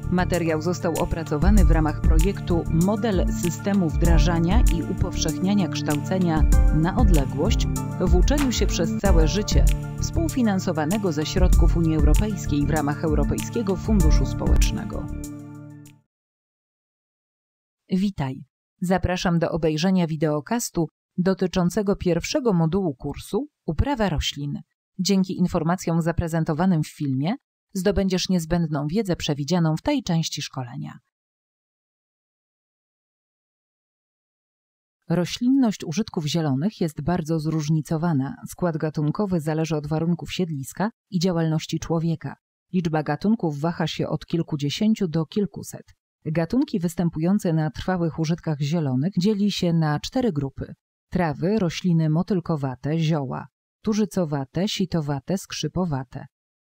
Materiał został opracowany w ramach projektu Model systemu wdrażania i upowszechniania kształcenia na odległość w uczeniu się przez całe życie, współfinansowanego ze środków Unii Europejskiej w ramach Europejskiego Funduszu Społecznego. Witaj! Zapraszam do obejrzenia wideokastu dotyczącego pierwszego modułu kursu Uprawa roślin. Dzięki informacjom zaprezentowanym w filmie zdobędziesz niezbędną wiedzę przewidzianą w tej części szkolenia. Roślinność użytków zielonych jest bardzo zróżnicowana. Skład gatunkowy zależy od warunków siedliska i działalności człowieka. Liczba gatunków waha się od kilkudziesięciu do kilkuset. Gatunki występujące na trwałych użytkach zielonych dzieli się na 4 grupy. Trawy, rośliny motylkowate, zioła, tużycowate, sitowate, skrzypowate.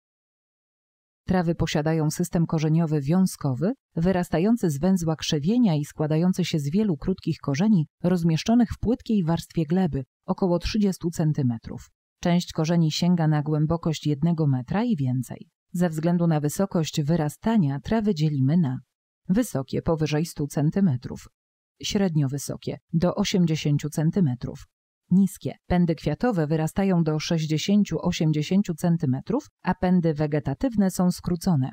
Trawy posiadają system korzeniowy wiązkowy, wyrastający z węzła krzewienia i składający się z wielu krótkich korzeni rozmieszczonych w płytkiej warstwie gleby, około 30 cm. Część korzeni sięga na głębokość 1 metra i więcej. Ze względu na wysokość wyrastania trawy dzielimy na wysokie powyżej 100 cm, średnio wysokie do 80 cm, niskie. Pędy kwiatowe wyrastają do 60–80 cm, a pędy wegetatywne są skrócone.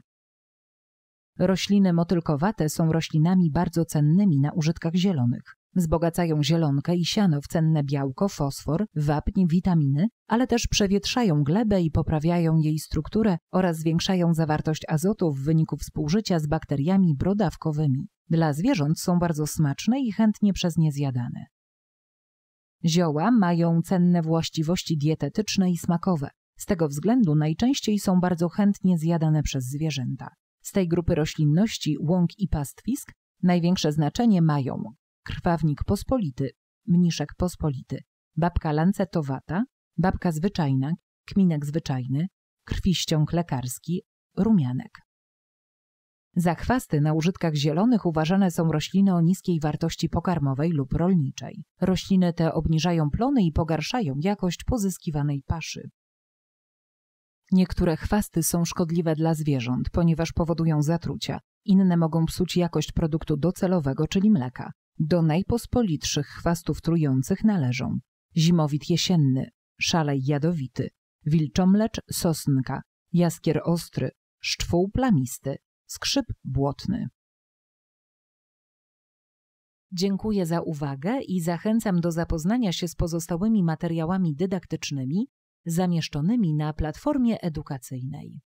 Rośliny motylkowate są roślinami bardzo cennymi na użytkach zielonych. Wzbogacają zielonkę i siano w cenne białko, fosfor, wapń, witaminy, ale też przewietrzają glebę i poprawiają jej strukturę oraz zwiększają zawartość azotu w wyniku współżycia z bakteriami brodawkowymi. Dla zwierząt są bardzo smaczne i chętnie przez nie zjadane. Zioła mają cenne właściwości dietetyczne i smakowe. Z tego względu najczęściej są bardzo chętnie zjadane przez zwierzęta. Z tej grupy roślinności łąk i pastwisk największe znaczenie mają krwawnik pospolity, mniszek pospolity, babka lancetowata, babka zwyczajna, kminek zwyczajny, krwiściąg lekarski, rumianek. Za chwasty na użytkach zielonych uważane są rośliny o niskiej wartości pokarmowej lub rolniczej. Rośliny te obniżają plony i pogarszają jakość pozyskiwanej paszy. Niektóre chwasty są szkodliwe dla zwierząt, ponieważ powodują zatrucia. Inne mogą psuć jakość produktu docelowego, czyli mleka. Do najpospolitszych chwastów trujących należą zimowit jesienny, szalej jadowity, wilczomlecz sosnka, jaskier ostry, szczwół plamisty, skrzyp błotny. Dziękuję za uwagę i zachęcam do zapoznania się z pozostałymi materiałami dydaktycznymi zamieszczonymi na platformie edukacyjnej.